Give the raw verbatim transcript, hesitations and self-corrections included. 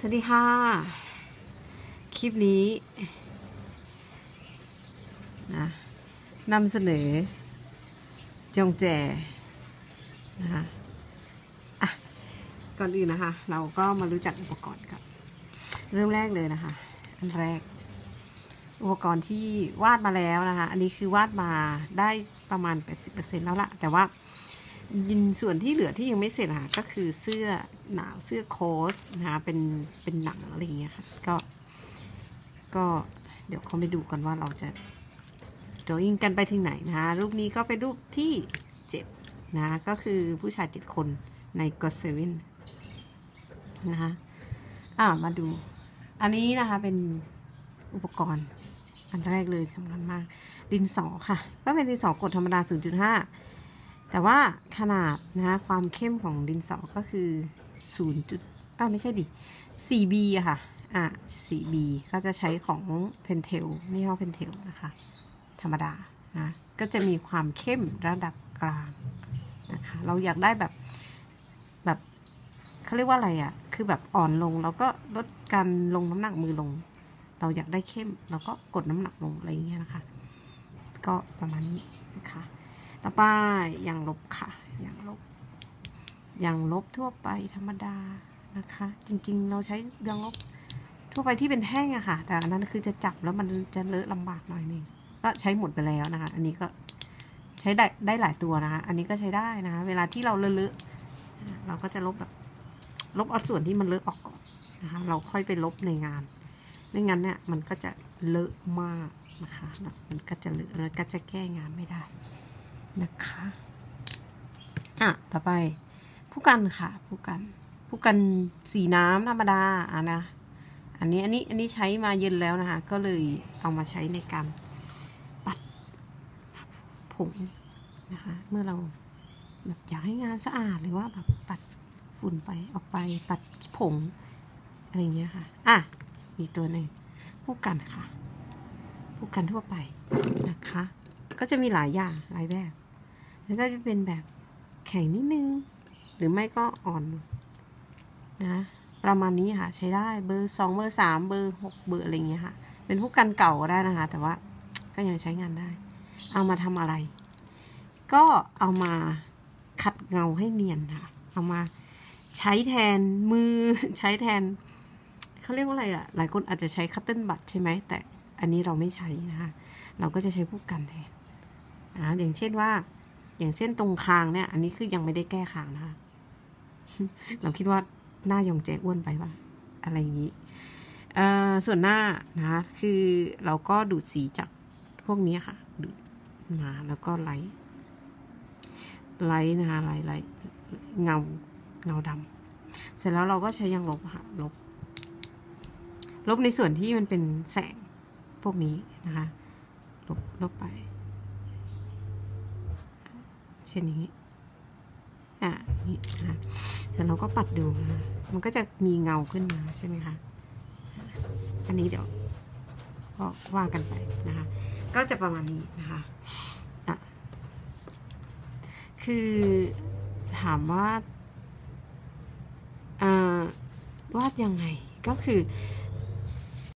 วัสดีค่ะคลิปนี้นะนำเสนอจงแจนะคะอ่ะก่อนอื่นนะคะเราก็มารู้จักอุปกรณ์กันเริ่มแรกเลยนะคะอันแรกอุปกรณ์ที่วาดมาแล้วนะคะอันนี้คือวาดมาได้ประมาณ แปดสิบเปอร์เซ็นต์ แล้วล่ะแต่ว่ายินส่วนที่เหลือที่ยังไม่เสร็จค่ะก็คือเสื้อหนาวเสื้อโค้ทนะคะเป็นเป็นหนังอะไรอย่างเงี้ยค่ะก็ก็เดี๋ยวเขาไปดูกันว่าเราจะดรออิ่งกันไปถึงไหนนะคะรูปนี้ก็เป็นรูปที่เจ็ดนะก็คือผู้ชายเจ็ดคนใน ก็ เซเว่น นะคะอ่ามาดูอันนี้นะคะเป็นอุปกรณ์อันแรกเลยสำคัญมากดินสอค่ะก็เป็นดินสอกดธรรมดา ศูนย์จุดห้า แต่ว่าขนาดนะคะความเข้มของดินสอก็คือศูนย์จุดอ้าวไม่ใช่ดิ โฟร์ บี อะค่ะอ่ะ โฟร์ บี ก็จะใช้ของ Pentel นี่ห้อ Pentel นะคะธรรมดานะก็จะมีความเข้มระดับกลางนะคะเราอยากได้แบบแบบเขาเรียกว่าอะไรอะคือแบบอ่อนลงแล้วก็ลดการลงน้ำหนักมือลงเราอยากได้เข้มเราก็กดน้ำหนักลงอะไรอย่างเงี้ยนะคะก็ประมาณนี้นะคะต่อไปยางลบค่ะยางลบยางลบทั่วไปธรรมดานะคะจริงๆเราใช้ยางลบทั่วไปที่เป็นแท่งอะค่ะแต่อันนั้นคือจะจับแล้วมันจะเลอะลำบากหน่อยนึงก็ใช้หมดไปแล้วนะคะอันนี้ก็ใช้ได้ได้หลายตัวนะคะอันนี้ก็ใช้ได้นะคะเวลาที่เราเลอะๆเราก็จะลบแบบลบเอาส่วนที่มันเลอะออกก่อนนะคะเราค่อยไปลบในงานไม่งั้นเนี่ยมันก็จะเลอะมากนะคะมันก็จะเลอะแล้วก็จะแก้งานไม่ได้นะคะอ่ะต่อไปผู้กันค่ะผู้กันผู้กันสีน้ำธรรมดาอ่ะนะอันนี้อันนี้อันนี้ใช้มาเย็นแล้วนะคะก็เลยเอามาใช้ในการปัดผงนะคะเมื่อเราแบบอยากให้งานสะอาดหรือว่าแบบปัดฝุ่นไปออกไปปัดผงอะไรเงี้ยค่ะอ่ะอีกตัวหนึ่งผู้กันค่ะผู้กันทั่วไปนะคะก็จะมีหลายอย่างหลายแบบแล้วก็จะเป็นแบบแข็งนิดนึงหรือไม่ก็อ่อนนะประมาณนี้ค่ะใช้ได้เบอร์สองเบอร์สามเบอร์หกเบอร์อะไรเงี้ยค่ะเป็นผู้กันเก่าก็ได้นะคะแต่ว่าก็ยังใช้งานได้เอามาทำอะไรก็เอามาขัดเงาให้เนียนค่ะเอามาใช้แทนมือใช้แทนเขาเรียกว่าอะไรอ่ะหลายคนอาจจะใช้คัตเติ้ลบัตใช่ไหมแต่อันนี้เราไม่ใช้นะคะเราก็จะใช้ผู้กันแทนนะอย่างเช่นว่าอย่างเช่นตรงคางเนี่ยอันนี้คือยังไม่ได้แก้คางนะคะเราคิดว่าหน้ายองแจอ้วนไปป่ะอะไรอย่างนี้ส่วนหน้านะคะคือเราก็ดูดสีจากพวกนี้ค่ะดูดมาแล้วก็ไล่ไล่นะคะไล่ไล่เงาเงาดำเสร็จแล้วเราก็ใช้ยางลบค่ะลบลบในส่วนที่มันเป็นแสงพวกนี้นะคะลบลบไปเช่นนี้อ่ะนี่นะเสร็จเราก็ปัดดูนะมันก็จะมีเงาขึ้นมาใช่ไหมคะอันนี้เดี๋ยวก็ว่ากันไปนะคะก็จะประมาณนี้นะคะอ่ะคือถามว่าอ่าวาดยังไงก็คือ